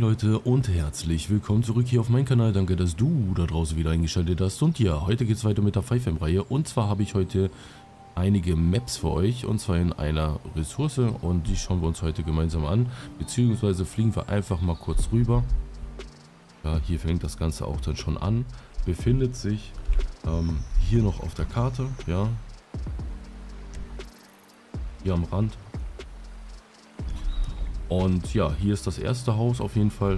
Leute und herzlich willkommen zurück hier auf meinem Kanal. Danke, dass du da draußen wieder eingeschaltet hast. Und ja, heute geht es weiter mit der 5M-Reihe. Und zwar habe ich heute einige Maps für euch. Und zwar in einer Ressource. Und die schauen wir uns heute gemeinsam an. Beziehungsweise fliegen wir einfach mal kurz rüber. Ja, hier fängt das Ganze auch dann schon an. Befindet sich hier noch auf der Karte. Ja. Hier am Rand. Und ja, hier ist das erste Haus auf jeden Fall.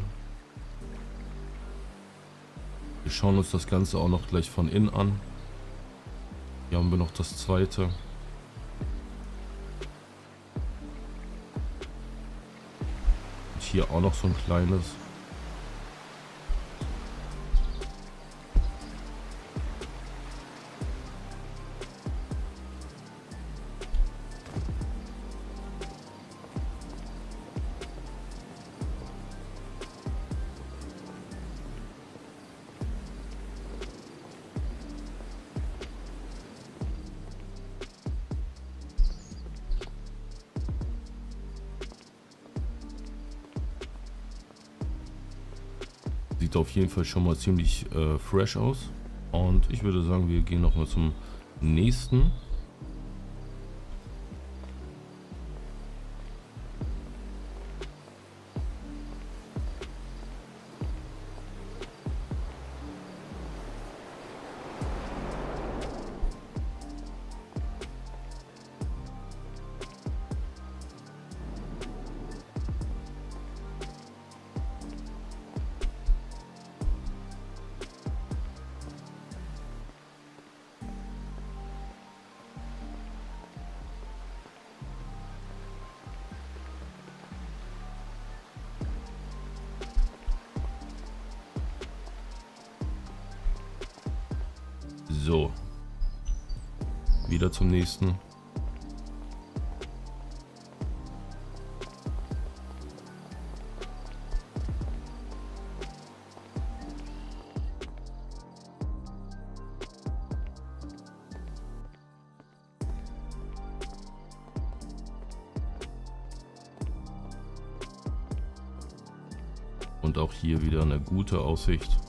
Wir schauen uns das Ganze auch noch gleich von innen an. Hier haben wir noch das zweite. Und hier auch noch so ein kleines. Sieht auf jeden Fall schon mal ziemlich fresh aus. Und ich würde sagen, wir gehen noch mal zum nächsten. So, wieder zum nächsten. Und auch hier wieder eine gute Aussicht.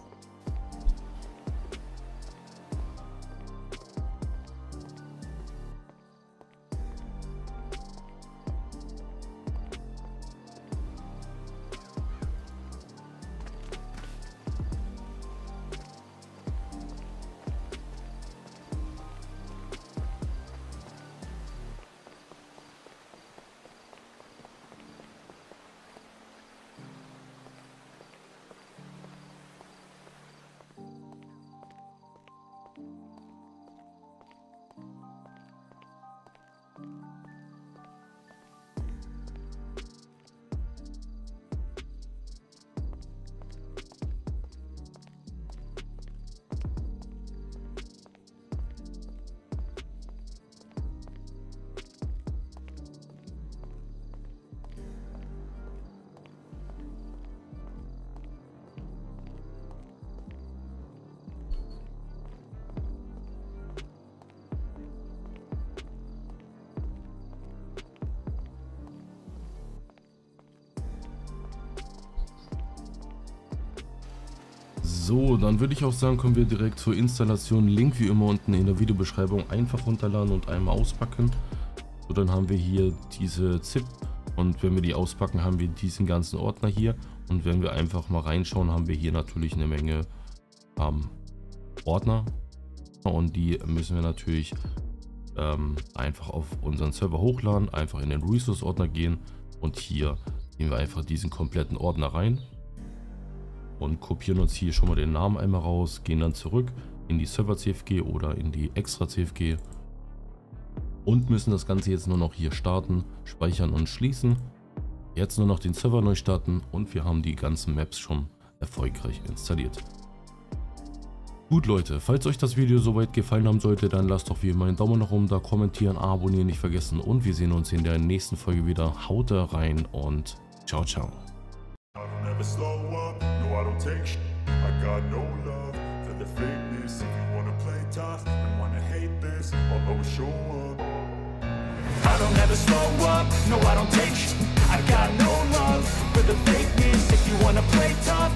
So, dann würde ich auch sagen, kommen wir direkt zur Installation. Link wie immer unten in der Videobeschreibung. Einfach runterladen und einmal auspacken. So, dann haben wir hier diese ZIP und wenn wir die auspacken, haben wir diesen ganzen Ordner hier. Und wenn wir einfach mal reinschauen, haben wir hier natürlich eine Menge Ordner. Und die müssen wir natürlich einfach auf unseren Server hochladen, einfach in den Resource-Ordner gehen. Und hier nehmen wir einfach diesen kompletten Ordner rein. Und kopieren uns hier schon mal den Namen einmal raus, gehen dann zurück in die Server CFG oder in die extra CFG und müssen das Ganze jetzt nur noch hier starten, speichern und schließen. Jetzt nur noch den Server neu starten und wir haben die ganzen Maps schon erfolgreich installiert. Gut Leute, falls euch das Video soweit gefallen haben sollte, dann lasst doch wie immer einen Daumen nach oben da, kommentieren, abonnieren nicht vergessen und wir sehen uns in der nächsten Folge wieder. Haut da rein und ciao, ciao. Never slow up, no I don't take shit. I got no love for the fakeness. If you wanna play tough and wanna hate this, I'll always show up. I don't ever slow up, no I don't take shit. I got no love for the fakeness. If you wanna play play tough.